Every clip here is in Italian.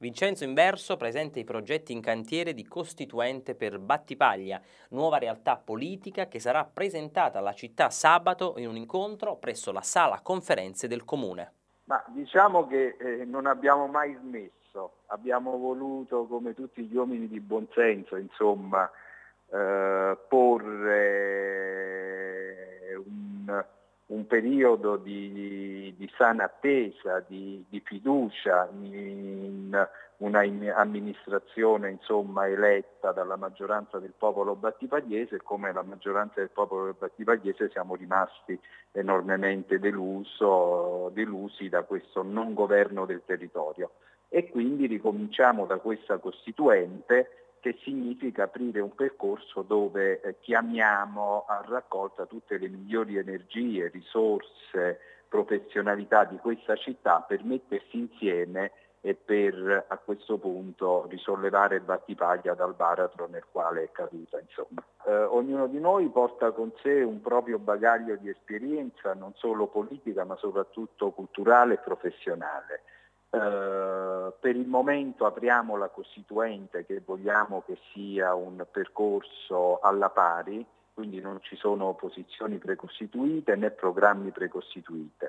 Vincenzo Inverso presenta i progetti in cantiere di Costituente per Battipaglia, nuova realtà politica che sarà presentata alla città sabato in un incontro presso la sala conferenze del Comune. Ma diciamo che non abbiamo mai smesso, abbiamo voluto, come tutti gli uomini di buonsenso, insomma, porre un periodo di sana attesa, di fiducia in una amministrazione, insomma, eletta dalla maggioranza del popolo battipagliese, e come la maggioranza del popolo battipagliese siamo rimasti enormemente delusi da questo non governo del territorio, e quindi ricominciamo da questa Costituente, che significa aprire un percorso dove chiamiamo a raccolta tutte le migliori energie, risorse, professionalità di questa città per mettersi insieme e per a questo punto risollevare Battipaglia dal baratro nel quale è caduta. Ognuno di noi porta con sé un proprio bagaglio di esperienza, non solo politica ma soprattutto culturale e professionale. Per il momento apriamo la Costituente, che vogliamo che sia un percorso alla pari, quindi non ci sono posizioni precostituite né programmi precostituiti.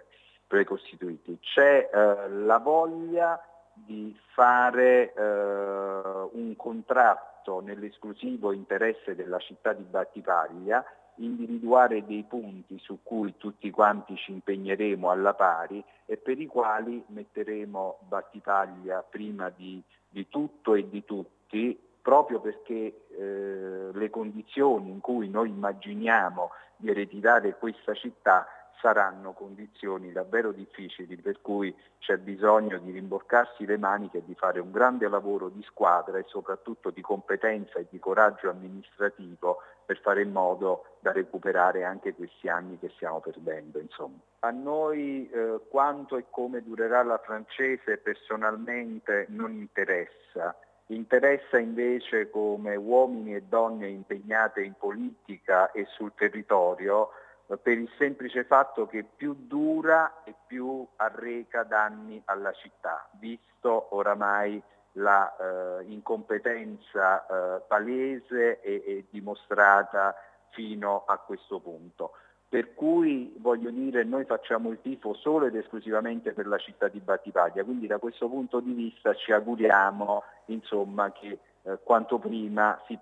C'è la voglia di fare un contratto nell'esclusivo interesse della città di Battipaglia, individuare dei punti su cui tutti quanti ci impegneremo alla pari e per i quali metteremo Battipaglia prima di tutto e di tutti, proprio perché le condizioni in cui noi immaginiamo di ereditare questa città saranno condizioni davvero difficili, per cui c'è bisogno di rimboccarsi le maniche e di fare un grande lavoro di squadra e soprattutto di competenza e di coraggio amministrativo per fare in modo da recuperare anche questi anni che stiamo perdendo. A noi quanto e come durerà la francese personalmente non interessa. Interessa invece, come uomini e donne impegnate in politica e sul territorio, per il semplice fatto che più dura e più arreca danni alla città, visto oramai la incompetenza palese e dimostrata fino a questo punto. Per cui voglio dire, noi facciamo il tifo solo ed esclusivamente per la città di Battipaglia, quindi da questo punto di vista ci auguriamo, insomma, che quanto prima si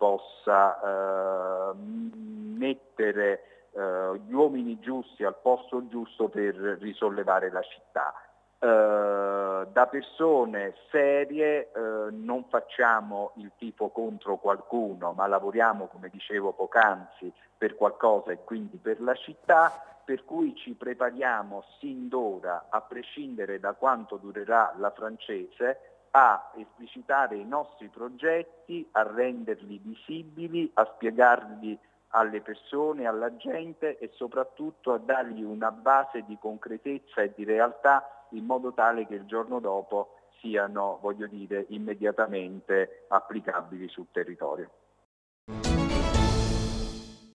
possa mettere gli uomini giusti al posto giusto per risollevare la città. Da persone serie non facciamo il tifo contro qualcuno, ma lavoriamo, come dicevo poc'anzi, per qualcosa e quindi per la città, per cui ci prepariamo sin d'ora, a prescindere da quanto durerà la francese, a esplicitare i nostri progetti, a renderli visibili, a spiegarli alle persone, alla gente e soprattutto a dargli una base di concretezza e di realtà in modo tale che il giorno dopo siano, voglio dire, immediatamente applicabili sul territorio.